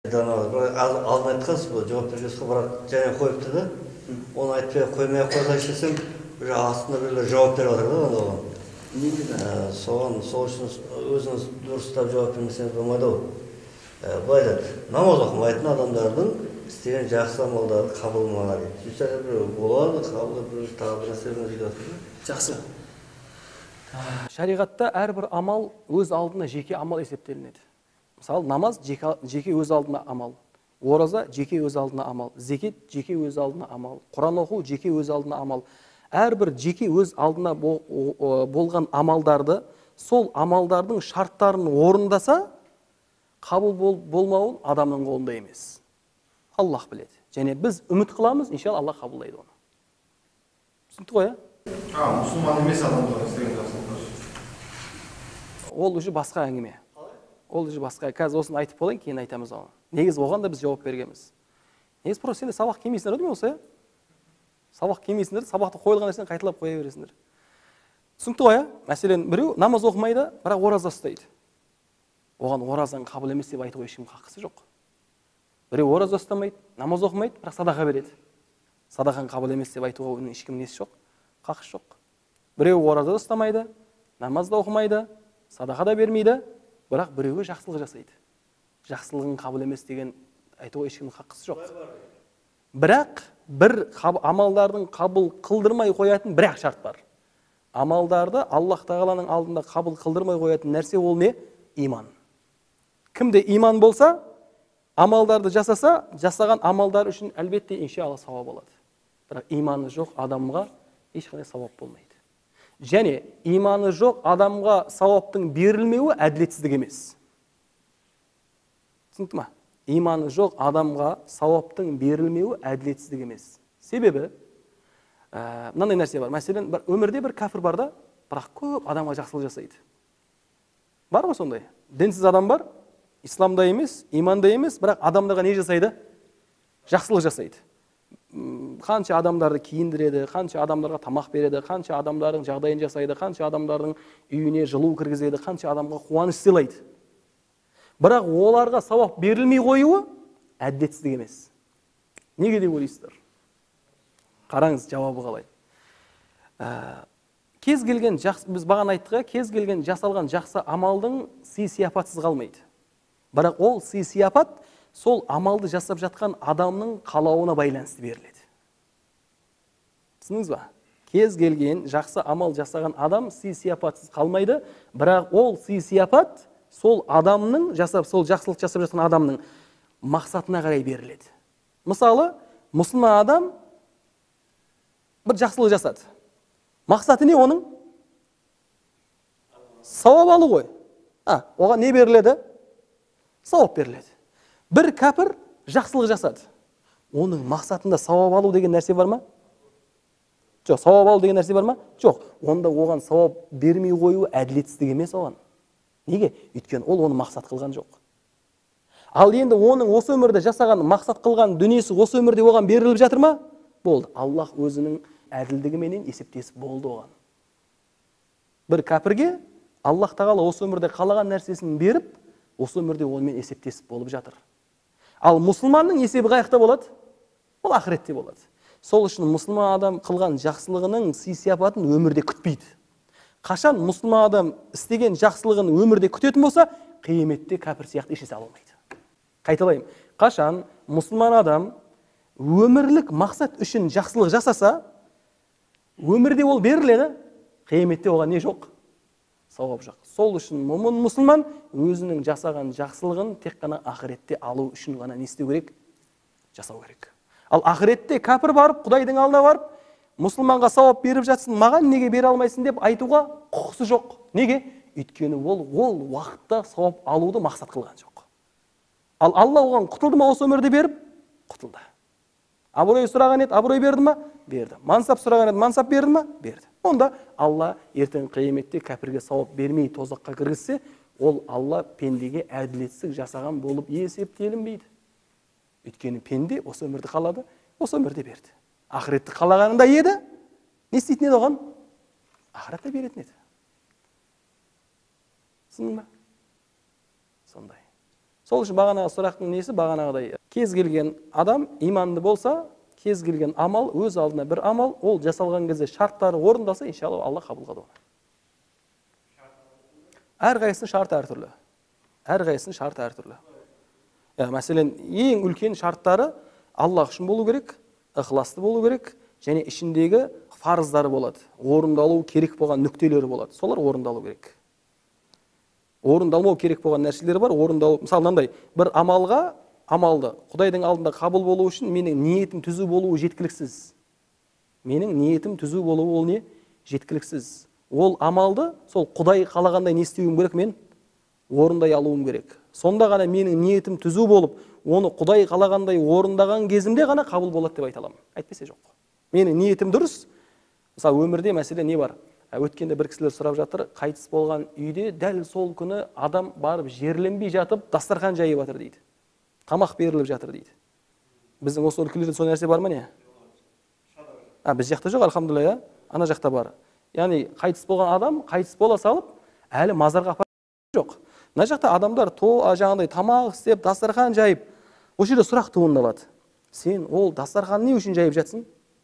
Алдын айтқансыз бұл жауап бересіз ғой, бірақ және қойыпты да, оны айтпай қоймай қойсайшы десем, уже астында біреулер жауап беріп жатыр да оған. Соған сол үшін өзіңіз дұрыстап жауап бермесеңіз болмайды ғой. Былай айтады, намаз оқымайтын адамдардың істеген жақсы амалдары қабылданады дейді. Сөйтсе біреу болады, қабыл бір тағы бір нәрселерін сөйтіп жатыр да. Жақсы. Шариғатта әрбір амал өз алдына жеке амал есептелінеді. Мысалы, намаз жеке өз алдына амал, ораза жеке өз алдына амал, зекет жеке өз алдына амал, Құран оқу жеке өз алдына амал. Әрбір жеке өз алдына болған амалдарды, сол амалдардың шарттарын орындаса, қабыл болмауын адамның қолында емес. Аллах біледі. Және біз үміт қыламыз, иншалла Аллах қабылдайды оны. Түсінікті ғой, мұсылман емес адамдар істеген жақсылықтар. Ол уже басқа әңгіме. Ол уже басқа. Қазір осыны айтып болайын, кейін айтамыз оны. Негіз оған да біз жауап бергенбіз. Негіз просто сендер сабақ келмейсіңдер ғой осы, сабақ келмейсіңдер, сабақты қойылған нәрсені қайталап қоя бересіңдер. Түсінікті ғой, мәселен, біреу намаз оқымайды, бірақ ораза ұстайды. Оған оразаң қабыл емес деп айтуға ешкім хақысы жоқ. Біреу ораза ұстамайды, намаз оқымайды, бірақ садақа береді. Садақаң қабыл емес деп айтуға оның ешкім несі жоқ, хақысы жоқ. Біреу ораза ұстамайды, намаз да оқымайды, садақа да бермейді, бірақ біреуге жақсылық жасайды. Жақсылығың қабыл емес деген айтуға ешкімнің хақысы жоқ. Бірақ бір амалдардың қабыл қылдырмай қоятын бір-ақ шарт бар. Амалдарды Аллах тағаланың алдында қабыл қылдырмай қоятын нәрсе ол не? Иман. Кімде иман болса, амалдарды жасаса, жасаған амалдар үшін әлбетте иншалла сауап алады. Бірақ иманы жоқ адамға ешқандай сауап болмайды. Және иманы жоқ адамға сауаптың берілмеуі әділетсіздік емес. Түсінікті ма? Иманы жоқ адамға сауаптың берілмеуі әділетсіздік емес. Себебі, мынандай нәрсе бар. Мәселен, өмірде бір кәфір бар да, бірақ көп адамға жақсылық жасайды. Бар ғой сондай? Дінсіз адам бар, исламда емес, иманда емес, бірақ адамдарға не жасайды? Жақсылық жасайды. Қанша адамдарды киіндіреді, қанша адамдарға тамақ береді, қанша адамдардың жағдайын жасайды, қанша адамдардың үйіне жылу кіргізеді, қанша адамға қуаныш сыйлайды. Бірақ оларға сауап берілмей қоюы әділетсіздік емес. Неге деп ойлайсыздар? Қараңыз, жауабы қалай. Кез келген біз бағана айттық, кез келген жасалған жақсы амалдың сый-сияпатсыз қалмайды. Бірақ ол сый-сияпат сол амалды жасап жатқан адамның қалауына байланысты беріледі. Түсініңіз ба? Кез келген жақсы амал жасаған адам сый-сияпатсыз қалмайды, бірақ ол сый-сияпат сол адамның сол жақсылық жасап жатқан адамның мақсатына қарай беріледі. Мысалы, мұсылман адам бір жақсылық жасады. Мақсаты не оның? Сауап алу ғой. Оған не беріледі? Сауап беріледі. Бір кәпір жақсылық жасады. Оның мақсатында сауап алу деген нәрсе бар ма? Жоқ, сауап алу деген нәрсе бар ма? Жоқ. Онда оған сауап бермей қоюы әділетсіздік емес оған. Неге? Өйткені ол оны мақсат қылған жоқ. Ал енді оның осы өмірде жасаған, мақсат қылған дүниесі осы өмірде оған беріліп жатыр ма? Болды. Аллах өзінің әділдігіменен есептесіп болды оған. Бір кәпірге Аллах тағала осы өмірде қалаған нәрсесін беріп, осы өмірде онымен есептесіп болып жатыр. Ал мұсылманның есебі қаяқта болады? Ол ақыретте болады. Сол үшін мұсылман адам қылған жақсылығының сый-сияпатын өмірде күтпейді. Қашан мұсылман адам істеген жақсылығын өмірде күтетін болса, қияметте кәпір сияқты ешнәрсе ала алмайды. Қайталайым. Қашан мұсылман адам өмірлік мақсат үшін жақсылық жасаса, өмірде ол беріледі, қияметте оған не жоқ? Сауап жоқ. Сол үшін мұсылман өзінің жасаған жақсылығын тек қана ақыретте алу үшін ғана не істеу керек? Жасау керек. Ал ақыретте кәпір барып, Құдайдың алдына барып, мұсылманға сауап беріп жатсын, маған неге бере алмайсың деп айтуға құқысы жоқ. Неге? Өйткені ол уақытта сауап алуды мақсат қылған жоқ. Ал Алла оған құтылды ма осы өмірде беріп? Құтылды. Абырой сұраған еді, абырой берді ма? Берді. Мансап сұраған еді, мансап берді ма? Берді. Онда Алла ертең қияметте кәпірге сауап бермей тозаққа кіргізсе, ол Алла пендеге әділетсіздік жасаған болып есептелінбейді. Өйткені пенде осы өмірді қалады, осы өмірде берді. Ақыретті қалағанында еді, не істейтін еді оған? Ақыретте беретін еді. Түсіндің ба? Сондай. Сол үшін бағанағы сұрақтың несі бағанағыдай кез келген адам иманды болса, кез келген амал өз алдына бір амал, ол жасалған кезде шарттары орындалса, иншалла Алла қабыл қылады оны. Әрқайсының шарты әртүрлі. Әрқайсының шарты әртүрлі. Мәселен, ең үлкен шарттары Аллах үшін болу керек, ықыласты болу керек, және ішіндегі фарыздары болады. Орындалу керек болған нүктелері болады. Солар орындалу керек. Орындалмау керек болған нәрселер бар, орындалу. Мысалы, мынандай бір амалды Құдайдың алдында қабыл болу үшін менің ниетім түзу болуы жеткіліксіз. Менің ниетім түзу болуы ол не? Жеткіліксіз. Ол амалды сол Құдай қалағандай не істеуім керек, мен орындай алуым керек. Сонда ғана менің ниетім түзу болып, оны Құдай қалағандай орындаған кезімде ғана қабыл болады деп айта аламын. Әйтпесе жоқ. Менің ниетім дұрыс. Мысалы, өмірде мәселе не бар? Өткенде бір кісілер сұрап жатыр, қайтыс болған үйде дәл сол күні адам барып жерленбей жатып, дастархан жайып жатыр дейді. Тамақ беріліп жатыр дейді. Біздің осы өлкелерде сол нәрсе бар ма не? Біз жақта жоқ, алхамдулилля, ана жақта бар. Яғни қайтыс болған адам қайтыс бола салып, әлі мазарға апарып жоқ. Мына жақта адамдар жаңағыдай тамақ істеп, дастархан жайып, осы жерде сұрақ туындалады. Сен ол дастархан не үшін жайып жатсың?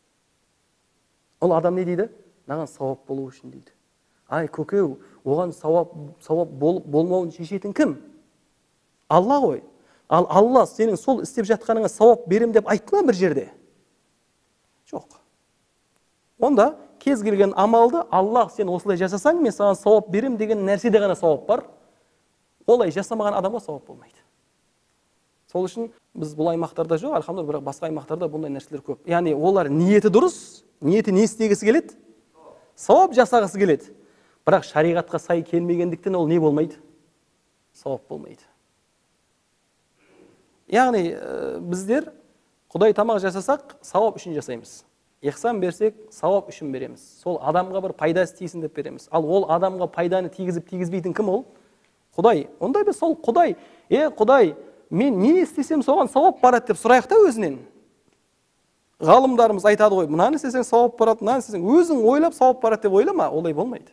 Ол адам не дейді? Маған сауап болу үшін дейді. Ай, көкеу, оған сауап болмауын шешетін кім? Алла ғой. Ал Алла сенің сол істеп жатқаныңа сауап берем деп айтты ма бір жерде? Жоқ. Онда кез келген амалды Аллах сен осылай жасасаң, мен саған сауап берем деген нәрседе ғана сауап бар. Олай жасамаған адамға сауап болмайды. Сол үшін біз бұл аймақтарда жоқ, алхамдулилля, бірақ басқа аймақтарда бұндай нәрселер көп. Яғни олар ниеті дұрыс, ниеті не істегісі келеді? Сауап жасағысы келеді. Бірақ шариғатқа сай келмегендіктен ол не болмайды? Сауап болмайды. Яғни біздер Құдай тамақ жасасақ, сауап үшін жасаймыз. Ихсан берсек, сауап үшін береміз. Сол адамға бір пайда істейсін деп береміз. Ал ол адамға пайданы тигізіп-тигізбейтін кім ол? Құдай. Онда біз сол Құдай, Құдай, мен не істесем соған сауап барады деп сұрайық та өзінен. Ғалымдарымыз айтады ғой, мынаны істесең сауап барады, мынаны істесең, өзің ойлап сауап барады деп ойлама, олай болмайды.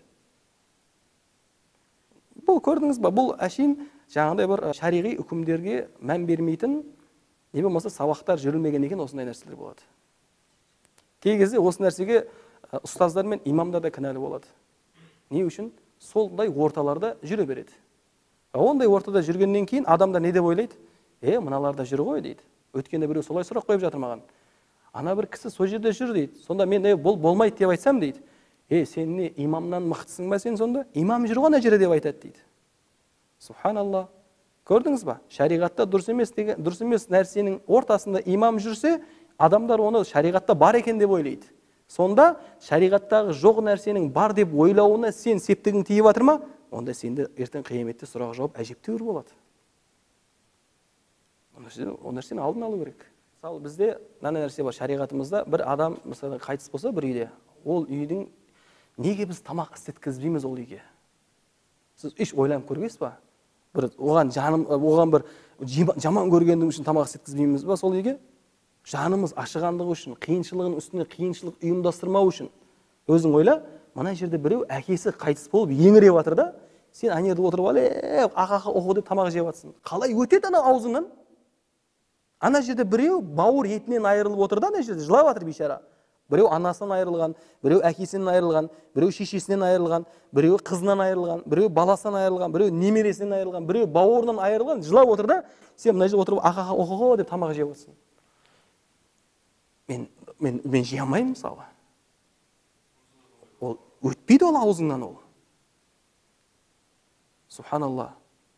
Бұл көрдіңіз ба, бұл әшейін жаңағыдай бір шариғи үкімдерге мән бермейтін, не болмаса сабақтар жүрілмеген екен осындай нәрселер болады. Кей кезде осы нәрсеге ұстаздар мен имамдар да кінәлі болады. Не үшін? Солдай орталарда жүре береді. Ондай ортада жүргеннен кейін адамдар не деп ойлайды? Мыналарда жүр ғой дейді. Өткенде біреу солай сұрақ қойып жатыр маған. Ана бір кісі сол жерде жүр дейді. Сонда мен бұл болмайды деп айтсам дейді. Сен не имамнан мықтысың ба сен сонда? Имам жүр ғой ана жерде деп айтады дейді. Субханалла. Көрдіңіз ба? Шариғатта дұрыс емес нәрсенің ортасында имам жүрсе, адамдар оны шариғатта бар екен деп ойлайды. Сонда шариғаттағы жоқ нәрсенің бар деп ойлауына сен септігің тиіп жатыр ма? Онда сенде ертең қияметте сұрақ жауап әжептәуір болады. Ол нәрсені алдын алу керек. Мысалы, бізде мына нәрсе бар, шариғатымызда бір адам мысалы қайтыс болса бір үйде, ол үйдің неге біз тамақ істеткізбейміз ол үйге? Сіз еш ойланып көргенсіз ба? Оған бір жаман көргендігім үшін тамақ істеткізбейміз ба сол үйге? Жанымыз ашығандығы үшін, қиыншылығының үстіне қиыншылық ұйымдастырмау үшін. Өзің ойла, мына жерде біреу әкесі қайтыс болып еңіреп жатыр да, сен ана жерде отырып ақақа оқу деп тамақ жеп жатсың. Қалай өтеді ана аузыңнан? Ана жерде біреу бауыр етінен айырылып отыр да, ана жерде жылап жатыр бейшара. Біреу анасынан айырылған, біреу әкесінен айырылған, біреу шешесінен айырылған, біреу қызынан айырылған, біреу баласынан айырылған, біреу немересінен айырылған, біреу бауырынан айырылған, жылап отыр да, сен мына жерде отырып ақақа оқу деп тамақ жеп жатсың. Мен жей алмаймын мысалы. Ол өтпейді ол аузыңнан ол. Субханалла.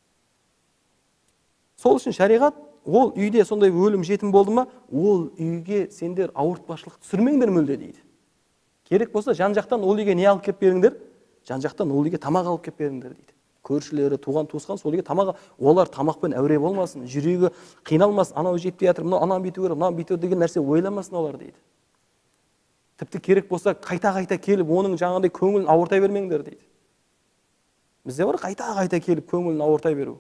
Сол үшін шариғат, ол үйде сондай өлім жетім болды ма, ол үйге сендер ауыртпашылық түсірмеңдер мүлде дейді. Керек болса жан-жақтан ол үйге не алып кеп беріңдер? Жан-жақтан ол үйге тамақ алып кеп беріңдер дейді. Көршілері, туған туысқан сол үйге тамақ, олар тамақпен әуре болмасын, жүрегі қиналмасын, анау жетпей жатыр, мынау анау бүйту керек, мынау бүйту деген нәрсе ойламасын олар дейді. Тіпті керек болса қайта-қайта келіп, оның жаңағыдай көңілін ауыртай бермеңдер дейді. Бізде бар қайта-қайта келіп көңілін ауыртай беру.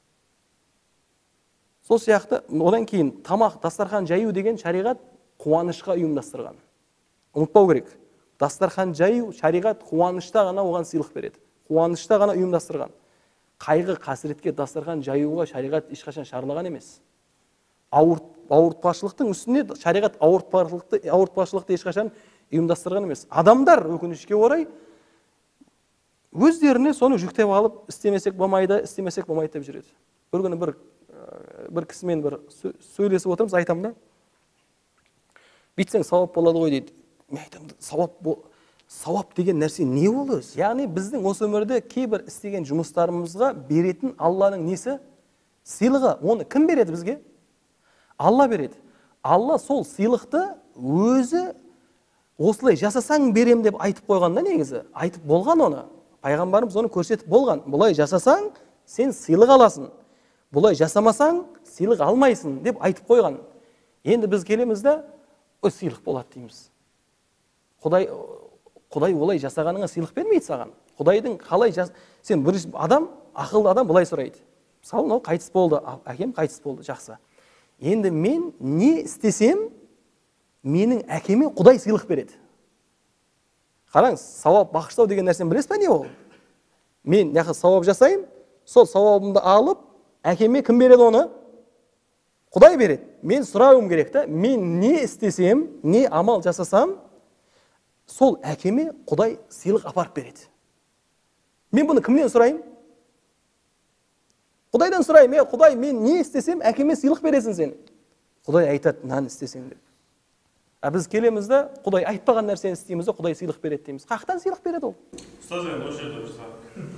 Сол сияқты, одан кейін тамақ, дастархан жаю деген шариғат қуанышқа ұйымдастырған. Ұмытпау керек. Дастархан жаю шариғат қуанышта ғана оған сыйлық береді. Қуанышта ғана ұйымдастырған. Қайғы қасіретке дастархан жаюға шариғат ешқашан шаралаған емес. Ауыртпашылықтың үстіне шариғат ауыртпашылықты ешқашан ұйымдастырған емес. Адамдар өкінішке орай өздеріне соны жүктеп алып, істемесек болмайды деп жүреді. Bir күні бір кісімен сөйлесіп отырмыз, айтамын да, бүйтсең сауап болады ғой дейді. Мен айтамын, сауап деген нәрсе не ол өзі? Яғни біздің осы өмірде кейбір істеген жұмыстарымызға беретін Алланың несі? Сыйлығы. Оны кім береді бізге? Алла береді. Алла сол сыйлықты өзі осылай жасасаң берем деп айтып қойған да негізі. Айтып болған оны. Пайғамбарымыз оны көрсетіп болған. Бұлай жасасаң, сен сыйлық аласың. Бұлай жасамасаң, сыйлық алмайсың деп айтып қойған. Енді біз келеміз де, сыйлық болады дейміз. Құдай олай жасағаныңа сыйлық бермейді саған. Құдайдың қалай сен бір адам, ақылды адам бұлай сұрайды. Мысалы, мынау қайтыс болды, әкем қайтыс болды, жақсы. Енді мен не істесем, менің әкеме Құдай сыйлық береді. Қараңыз, сауап бағыштау деген нәрсені білесіз бе не ол? Мен сауап жасайым, сол сауабымды алып, әкеме кім береді оны? Құдай береді. Мен сұрауым керек та, мен не істесем, не амал жасасам, сол әкеме Құдай сыйлық апарып береді. Мен бұны кімнен сұрайым? Құдайдан сұрайым. Құдай, мен не істесем, әкеме сыйлық бересің сен. Құдай айтады, мынаны істесең деп. Біз келеміз де, Құдай айтпаған нәрсені істейміз де, Құдай сыйлық береді дейміз. Қақтан сыйлық береді ол? Ұстаз енді осы жерде тұрса.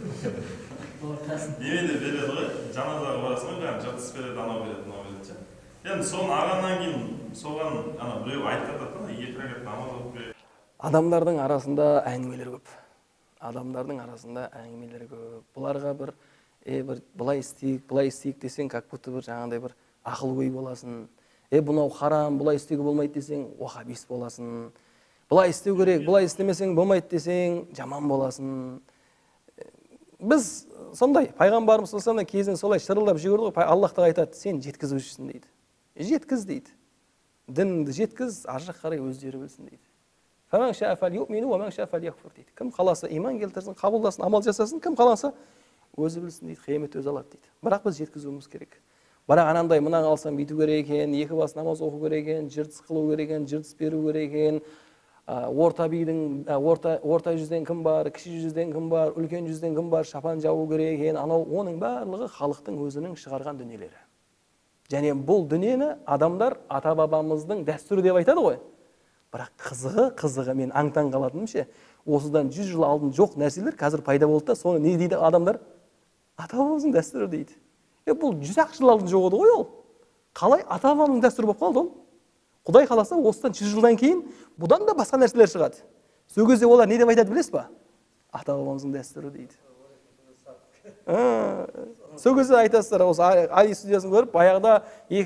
Немене береді ғой? Жаназаға барасың ғой, жыртыс береді, анау береді, мынау береді. Енді соны алғаннан кейін соған біреу айтып жатады, екі рәкат намаз оқып береді. Адамдардың арасында әңгімелер көп. Бұларға бір былай істейік десең, как будто бір жаңағыдай бір ақыл ой боласың. Бұнау харам, бұлай істеуге болмайды десең, уахабист боласың. Бұлай істеу керек, бұлай істемесең болмайды десең, жаман боласың. Біз сондай, пайғамбарымыз саллаллаху алейхи кезінде солай шырылдап жүгірді ғой. Аллах тағала айтады, сен жеткізушісің дейді. Жеткіз дейді. Дініңді жеткіз, ар жақ қарай өздері білсін дейді. Кім қаласа иман келтірсін, қабылдасын, амал жасасын, кім қаласа өзі білсін дейді, қиямет өзі алады дейді. Бірақ біз жеткізуіміз керек. Бірақ анандай мына алсам бүйту керек екен, екі бас намаз оқу керек екен, жыртыс қылу керек екен, жыртыс беру керек екен. Орта жүзден кім бар, кіші жүзден кім бар, үлкен жүзден кім бар, шапан жабу керек екен. Анау оның барлығы халықтың өзінің шығарған дүниелері. Және бұл дүниені адамдар ата бабамыздың дәстүрі деп айтады ғой. Бірақ қызығы мен аңтан қалатыным ше, осыдан 100 жыл алдын жоқ нәрселер қазір пайда болды да, соны не дейді адамдар? Ата бабамыздың дәстүрі дейді. Бұл 100 жыл алдын жоқ еді ғой ол. Қалай ата бабамыздың дәстүрі болып қалды ол? Құдай қаласа, осыдан 100 жылдан кейін бұдан да басқа нәрселер шығады. Сол кезде олар не деп айтады білесіз ба? Ата бабамыздың дәстүрі дейді. Сол кезде айтасыздар, осы Али студиясын көріп, баяғыда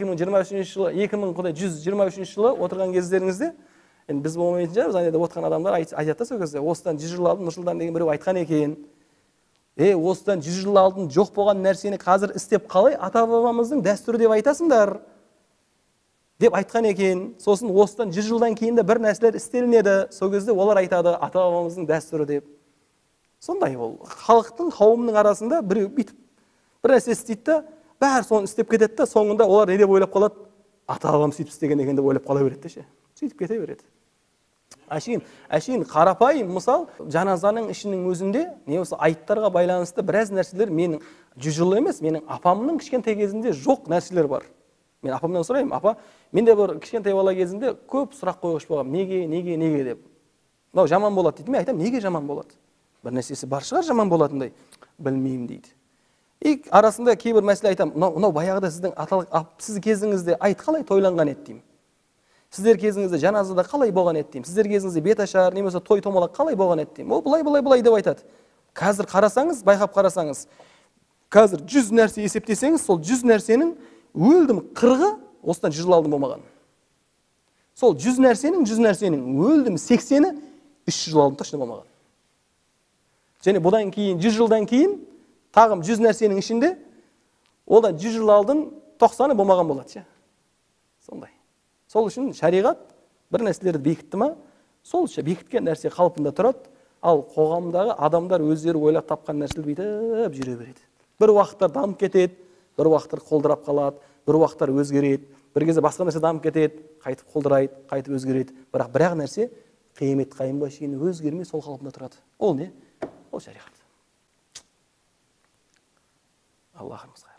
2123 жылы отырған кездеріңізде, біз болмайтын шығармыз, айнада отырған адамдар айтады да сол кезде, осыдан 100 жыл алдын Нұрсұлтан деген біреу айтқан екен. Осыдан 100 жыл алдын жоқ болған нәрсені қазір істеп қалай ата бабамыздың дәстүрі деп айтасыңдар деп айтқан екен. Сосын осыдан 100 жылдан кейін де бір нәрселер істелінеді. Сол кезде олар айтады ата бабамыздың дәстүрі деп. Сондай ол. Халықтың, қауымның арасында біреу бүйтіп бір нәрсе істейді да, бәрі соны істеп кетеді да, соңында олар не деп ойлап қалады? Ата бабам сөйтіп істеген екен деп ойлап қала береді ше. Сөйтіп кете береді. Әшейін қарапайым мысал, жаназаның ішінің өзінде не осы айттарға байланысты біраз нәрселер менің 100 жыл емес, менің апамның кішкентай кезінде жоқ нәрселер бар. Мен апамнан сұраймын, апа, мен де бір кішкентай бала кезінде көп сұрақ қойғыш болғам, неге деп. Мынау жаман болады дейді. Мен айтамын, неге жаман болады? Бір нәрсесі бар шығар жаман болатындай. Білмеймін дейді. Арасында кейбір мәселе айтамын, мынау баяғыда сіз кезіңізде айт қалай тойланған еді деймін. Сіздер кезіңізде жаназада қалай болған еді деймін. Сіздер кезіңізде беташар, немесе той томалақ қалай болған еді деймін. Ол былай деп айтады. Қазір қарасаңыз, байқап қарасаңыз, қазір 100 нәрсе есептесеңіз, сол 100 нәрсенің өлдім 40-ы осыдан 100 жыл алдын болмаған. Сол 100 нәрсенің өлдім 80-і 300 жыл алдын точно болмаған. Және бұдан кейін 100 жылдан кейін тағым 100 нәрсенің ішінде одан 100 жыл алдын 90-ы болмаған болады. Сондай. Сол үшін шариғат бір нәрселерді бекітті ма, сол бекіткен нәрсе қалпында тұрады, ал қоғамдағы адамдар өздері ойлап тапқан нәрселер бүйтіп жүре береді. бір уақыттар дамып кетеді, бір уақыттар қолдырап қалады, бір уақыттар өзгереді, бір кезде басқа нәрсе дамып кетеді, қайтып қолдырайды, қайтып өзгереді. Бірақ нәрсе қиямет қайымға шейін өзгермей сол қалпында тұрады. Ол не? Ол шариғат. Аллахымызға